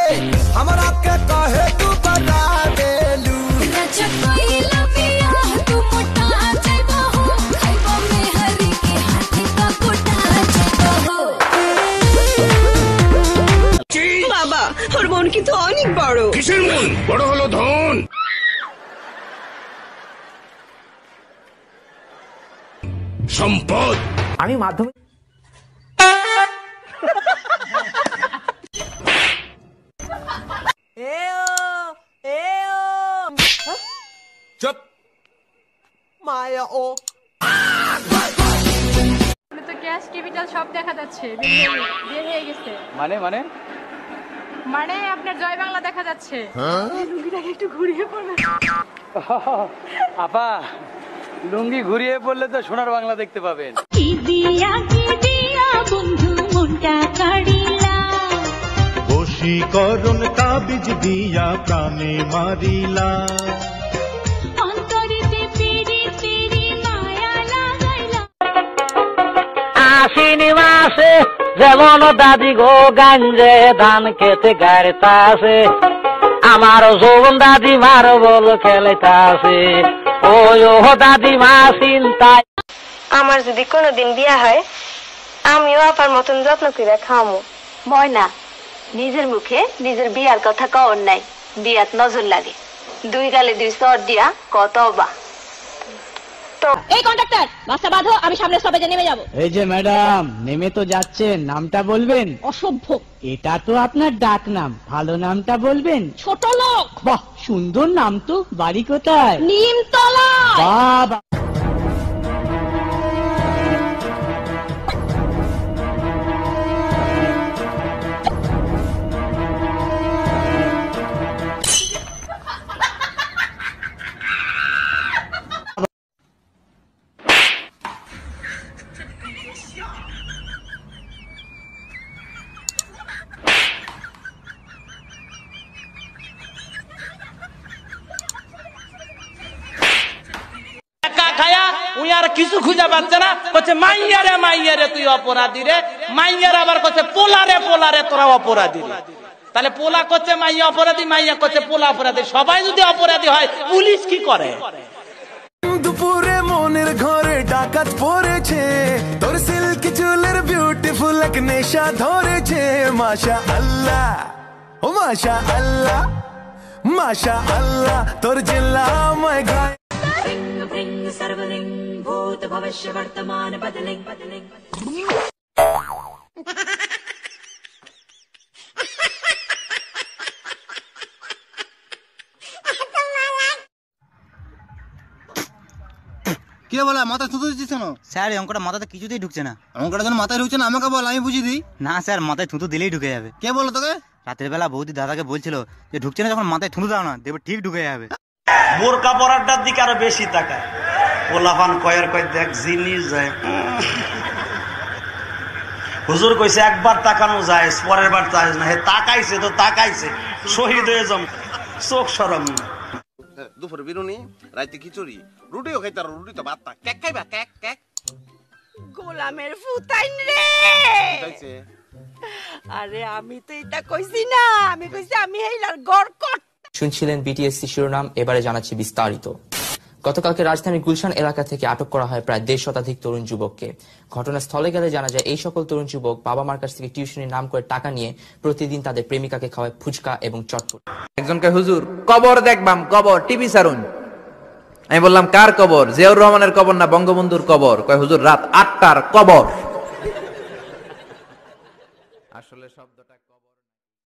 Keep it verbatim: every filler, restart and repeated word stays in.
हमरा के कहे तू बता देलू বাবা ওর মন কিন্তু অনেক বড়। কিসের মন বড় হলো? ধন, সম্পদ। আমি মাধ্যমিক চুপ মায়া ও তো ক্যাশ ক্যাপিটাল সব দেখা যাচ্ছে, বের হয়ে গেছে। মানে মানে মানে আপনার জয় বাংলা দেখা যাচ্ছে। লুঙ্গিটাকে একটু ঘুরিয়ে পড়বে। আপা, লুঙ্গি ঘুরিয়ে পড়লে তো সোনার বাংলা দেখতে পাবেন। কি দিয়া কি দিয়া বন্ধু মনটা কাড়িলা, বশীকরণ তাবিজ দিয়া প্রাণে মারিলা, অন্তরিতে পিরি পিরি মায়া লাগাইলা। আশ্বিন মাসে যেমন দাদি গো গাঞ্জে ধান খেতে গাড়িতাছে, আমার যৌবন দাদি মার বল খেলেতাছে। ওই ও দাদি মা চিন্তায়। আমার যদি কোনোদিন বিয়া হয় আমিও আপার মতন যত্ন করে খাওয়ামু। ময়না, নিজের মুখে নিজের বিয়ার কথা কওর নাই, বিয়াত নজর লাগে। দুই গালে দুই চর দিয়া কত বা। এই কন্ট্রাক্টর বাসা বাঁধো, আমি সামনে স্টপেজে নেমে যাব। এই যে ম্যাডাম, নেমে তো যাচ্ছেন, নামটা বলবেন? অসভ্য। এটা তো আপনার ডাক নাম, ভালো নামটা বলবেন? ছোট লোক। বাহ, সুন্দর নাম তো। বাড়ি কোথায়? নিমতলা। বাবা, কিছু খুঁজে পাচ্ছে না, বলছে মাইয়ারে মাইয়ারে তুই অপরাধী রে, মাইয়ার আবার করছে পোলারে পোলারে তোরা অপরাধী রে। তাহলে পোলা করছে মাইয়া অপরাধী, মাইয়া করছে পোলা অপরাধী। সবাই যদি অপরাধী হয় পুলিশ কি করে? দুপুরে মনের ঘরে ডাকাত পড়েছে, তোর সিল্ক চুলের বিউটিফুল এক নেশা ধরেছে। মাশা আল্লাহ ও মাশা আল্লাহ মাশা আল্লাহ, তোর জিল্লা আমায় গায়। सर्वलिंग भूत भविष्य वर्तमान बदलिंग बदलिंग। কে বলে মাথা থুতু দিচ্ছিস কেন? স্যার এই অঙ্কটা মাথাতে কিছুতেই ঢুকছে না। অঙ্কটা যেন মাথায় ঢুকছে না, আমাকে বল, আমি বুঝিয়ে দিই। না স্যার, মাথায় থুতু দিলেই ঢুকে যাবে। কে বলো তোকে? রাতের বেলা বৌদি দাদাকে বলছিল যে ঢুকছে না, যখন মাথায় থুতু দাও না দেখবে ঠিক ঢুকে যাবে। বোরকা পরাটার দিকে আরো বেশি তাকায়। পোলাপান কয়ের কয় দেখ জিনিস যায়। হুজুর কইছে একবার তাকানো যায়, পরের বার তাকাই না। হে তাকাইছে তো তাকাইছে, শহীদ হয়ে যাম, চোখ সরম। দুপুরে বিরুনি, রাতে খিচুড়ি, রুটিও খাইতে, রুটি তো ভাত না। কেক খাইবা? কেক কেক গোলামের ফুতাইন রে। খাইছে? আরে আমি তো এটা কইছি না, আমি কইছি আমি এইলার গড়কট। শুনছিলেন বিটিএসসি শিরোনাম, এবারে জানাচ্ছি বিস্তারিত। গতকালকে রাজধানীর গুলশান এলাকা থেকে আটক করা হয় প্রায় দেড় শতাধিক তরুণ যুবককে। ঘটনাস্থলে গেলে জানা যায় এই সকল তরুণ যুবক বাবা মার কাছ থেকে টিউশনের নাম করে টাকা নিয়ে প্রতিদিন তাদের প্রেমিকাকে খাওয়ায় ফুচকা এবং চটপট। একজনকে হুজুর কবর দেখবাম, কবর টিভি সারুন। আমি বললাম কার কবর? জিয়াউর রহমানের কবর না বঙ্গবন্ধুর কবর? কয় হুজুর রাত আটটার কবর। আসলে শব্দটা